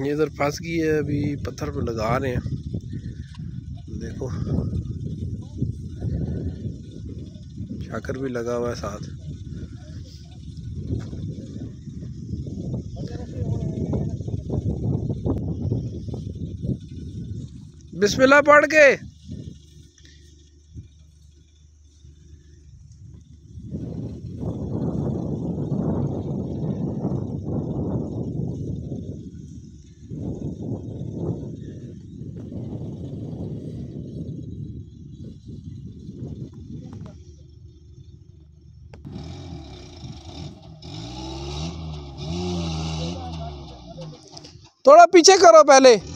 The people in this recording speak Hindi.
ये इधर फंस गई है, अभी पत्थर पे लगा रहे हैं। देखो शाकर भी लगा हुआ है साथ। बिस्मिल्लाह पढ़ के। थोड़ा पीछे करो पहले।